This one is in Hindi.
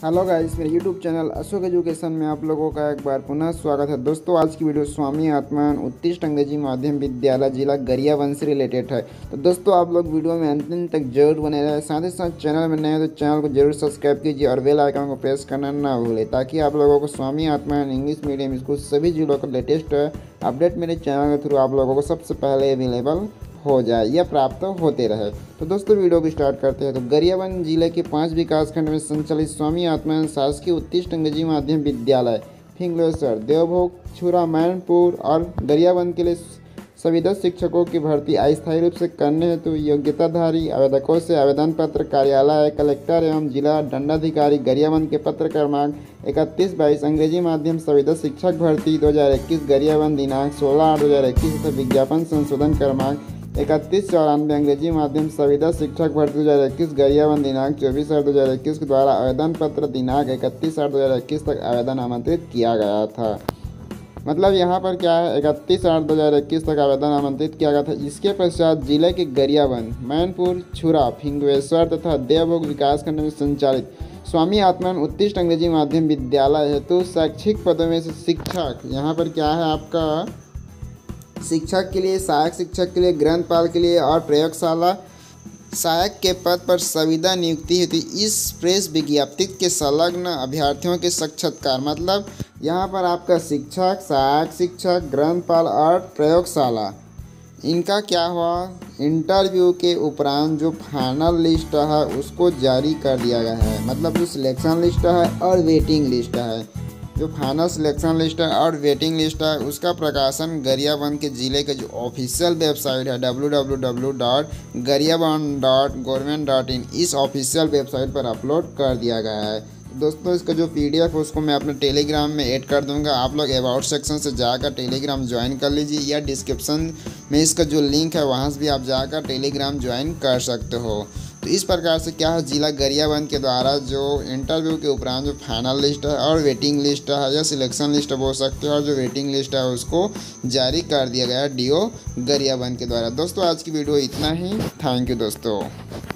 हेलो गाइस, मेरे यूट्यूब चैनल अशोक एजुकेशन में आप लोगों का एक बार पुनः स्वागत है। दोस्तों, आज की वीडियो स्वामी आत्मान उत्कृष्ट अंग्रेजी माध्यम विद्यालय जिला गरियाबंद से रिलेटेड है। तो दोस्तों, आप लोग वीडियो में अंतिम तक जरूर बने रहे। साथ ही साथ चैनल में नए हो तो चैनल को जरूर सब्सक्राइब कीजिए और बेल आइकन को प्रेस करना ना भूलें, ताकि आप लोगों को स्वामी आत्मान इंग्लिश मीडियम स्कूल सभी जिलों का लेटेस्ट अपडेट मेरे चैनल के थ्रू आप लोगों को सबसे पहले अवेलेबल हो जाए या प्राप्त होते रहे। तो दोस्तों, वीडियो को स्टार्ट करते हैं। तो गरियाबंद जिले के 5 विकासखंड में संचालित स्वामी आत्मानंद शासकीय उत्कृष्ट अंग्रेजी माध्यम विद्यालय फिंगलेश्वर, देवभोग, छुरा, मैनपुर और गरियाबंद के लिए सभी 10 शिक्षकों की भर्ती अस्थायी रूप से करने हेतु योग्यताधारी आवेदकों से आवेदन पत्र कार्यालय कलेक्टर एवं जिला दंडाधिकारी गरियाबंद के पत्र क्रमांक 3122 अंग्रेजी माध्यम संविदा शिक्षक भर्ती 2021 गरियाबंद दिनांक 16/8/2021 तथा विज्ञापन संशोधन क्रमांक 3194 अंग्रेजी माध्यम संविदा शिक्षक भर्ती 2021 गरियाबंद दिनांक 24/8/2021 के द्वारा आवेदन पत्र दिनांक 31/8/2021 तक आवेदन आमंत्रित किया गया था। मतलब यहाँ पर क्या है, 31/8/2021 तक आवेदन आमंत्रित किया गया था। इसके पश्चात जिले के गरियाबंद, मैनपुर, छुरा, फिंगवेश्वर तथा देवभोग विकासखंड में संचालित स्वामी आत्मानंद उत्कृष्ट अंग्रेजी माध्यम विद्यालय हेतु शैक्षिक पदों में से शिक्षक, यहाँ पर क्या है आपका शिक्षक के लिए, सहायक शिक्षक के लिए, ग्रंथपाल के लिए और प्रयोगशाला सहायक के पद पर संविदा नियुक्ति हेतु इस प्रेस विज्ञप्ति के संलग्न अभ्यर्थियों के साक्षात्कार। मतलब यहाँ पर आपका शिक्षक, सहायक शिक्षक, ग्रंथपाल और प्रयोगशाला, इनका क्या हुआ, इंटरव्यू के उपरांत जो फाइनल लिस्ट है उसको जारी कर दिया गया है। मतलब जो सिलेक्शन लिस्ट है और वेटिंग लिस्ट है, जो फाइनल सिलेक्शन लिस्ट है और वेटिंग लिस्ट है, उसका प्रकाशन गरियाबंद के ज़िले के जो ऑफिशियल वेबसाइट है www.गरियाबंद.gov.in इस ऑफिशियल वेबसाइट पर अपलोड कर दिया गया है। दोस्तों, इसका जो PDF है उसको मैं अपने टेलीग्राम में ऐड कर दूंगा। आप लोग अबाउट सेक्शन से जाकर टेलीग्राम ज्वाइन कर लीजिए, या डिस्क्रिप्शन में इसका जो लिंक है वहाँ से भी आप जाकर टेलीग्राम ज्वाइन कर सकते हो। तो इस प्रकार से क्या है, जिला गरियाबंद के द्वारा जो इंटरव्यू के उपरांत जो फाइनल लिस्ट है और वेटिंग लिस्ट है या सिलेक्शन लिस्ट बोल सकते हो, और जो वेटिंग लिस्ट है उसको जारी कर दिया गया है DO गरियाबंद के द्वारा। दोस्तों, आज की वीडियो इतना ही। थैंक यू दोस्तों।